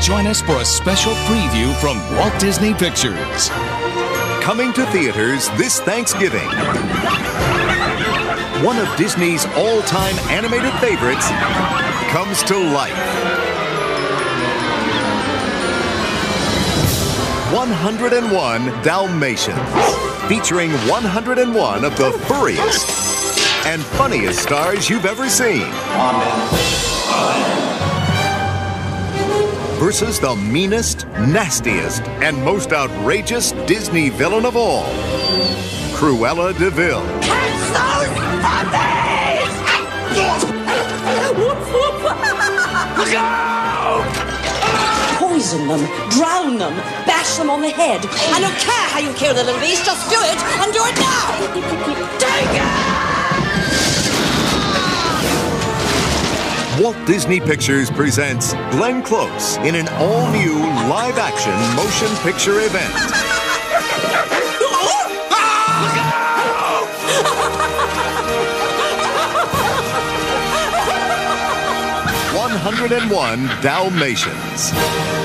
join us for a special preview from Walt Disney Pictures. Coming to theaters this Thanksgiving. One of Disney's all-time animated favorites comes to life. 101 Dalmatians, featuring 101 of the furriest and funniest stars you've ever seen. Versus the meanest, nastiest, and most outrageous Disney villain of all, Cruella de Vil. Catch those puppies! Look out! Poison them, drown them, bash them on the head. I don't care how you kill the little beast, just do it, and do it now! Take it! Walt Disney Pictures presents Glenn Close in an all-new live-action motion picture event. 101 Dalmatians.